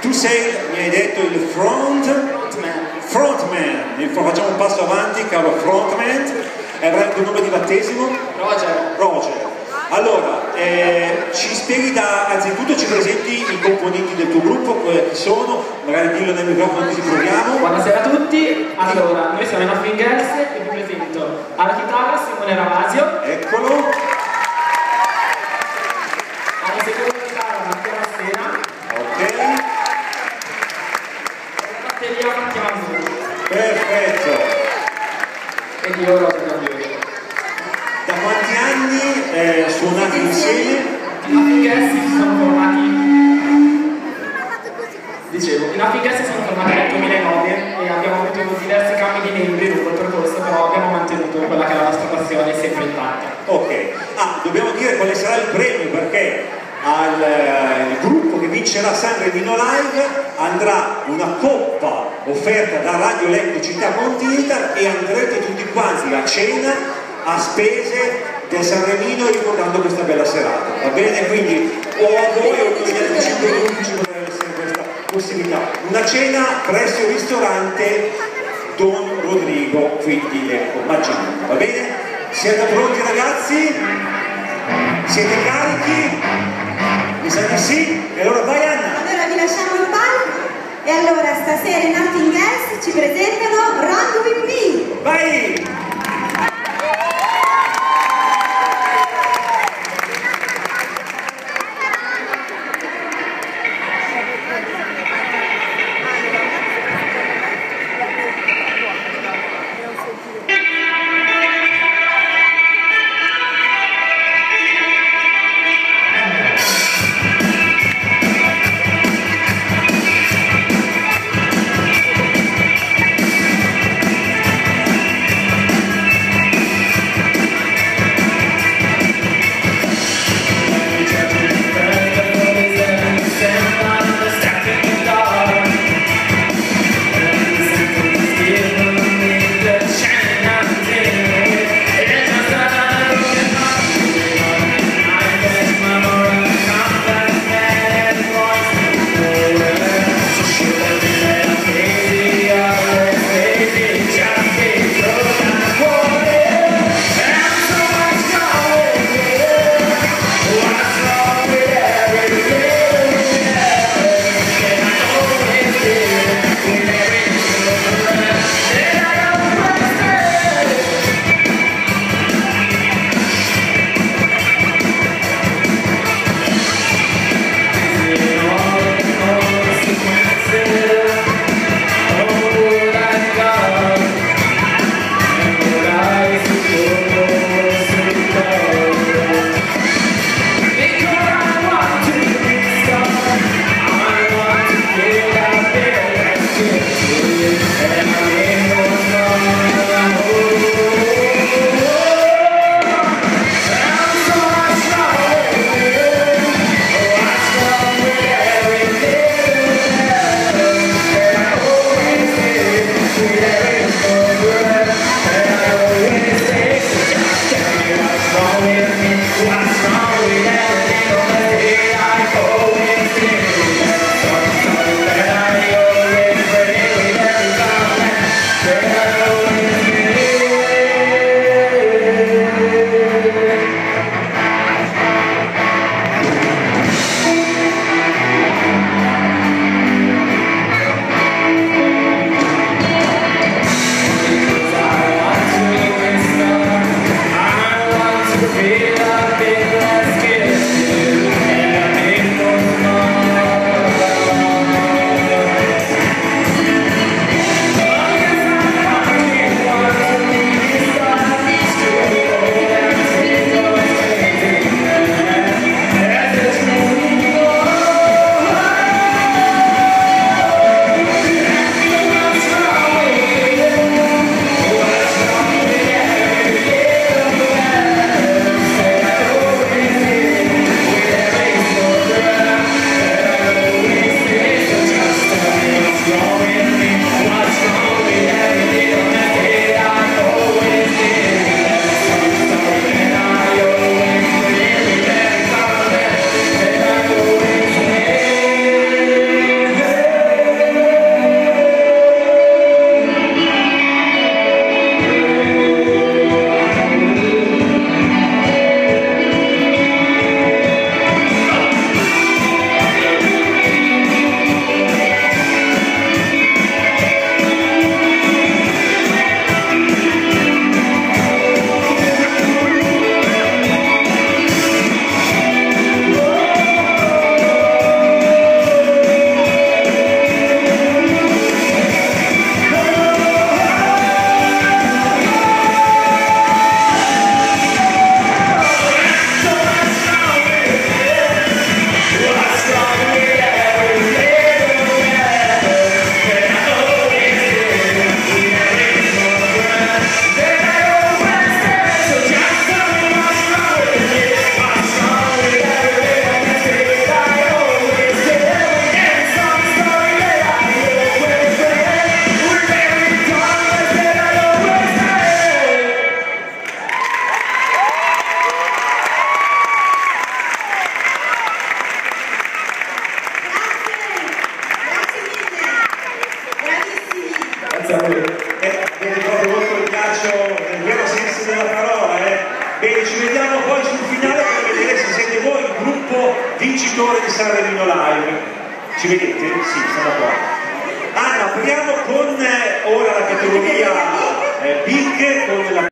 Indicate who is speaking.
Speaker 1: Tu sei, mi hai detto, il frontman. Facciamo un passo avanti, caro frontman. Avrai il tuo nome di battesimo? Roger. Allora, ci spieghi anzitutto ci presenti i componenti del tuo gruppo, chi sono, magari dillo nel microfono così proviamo.
Speaker 2: Buonasera a tutti, allora, noi siamo i Nothing Girls e vi presento alla chitarra Simone Ravasio.
Speaker 1: Eccolo.
Speaker 2: Alla seconda chitarra Mattia Massena.
Speaker 1: Ok.
Speaker 2: Alla batteria Mattia Massena.
Speaker 1: Perfetto.
Speaker 2: Ed io Roger Cambioli.
Speaker 1: Da quanti anni suonate insieme?
Speaker 2: I Nothing Girls si sono formati, dicevo, i Nothing Girls si sono formati nel 2009 e abbiamo avuto diversi cambi di membri lungo il percorso, però abbiamo mantenuto quella che è la nostra passione sempre intatta.
Speaker 1: Ok, dobbiamo dire quale sarà il premio, perché al gruppo che vincerà San Remino Live andrà una coppa offerta da Radio Lecco Città Continental e andrete tutti quanti a cena a spese del San Remino ricordando questa bella serata, va bene? Quindi o a voi o agli altri 5 gruppi ci potrebbe essere questa possibilità. Una cena presso il ristorante Don Rodrigo qui di Lecco, Maggiano, va bene? Siete pronti ragazzi? Siete carichi? Mi sa di sì? E allora vai Anna!
Speaker 3: Allora vi lasciamo il palco e allora stasera i Nothing Girls ci presentano Run With Me!
Speaker 1: Vai!
Speaker 2: grazie a voi.
Speaker 1: Vedi proprio molto il calcio nel vero senso della parola, Bene, ci vediamo poi sul finale per vedere se siete voi il gruppo vincitore di San Remino Live. Ci vedete? Sì, siamo qua. Anna, apriamo con ora la categoria Big con la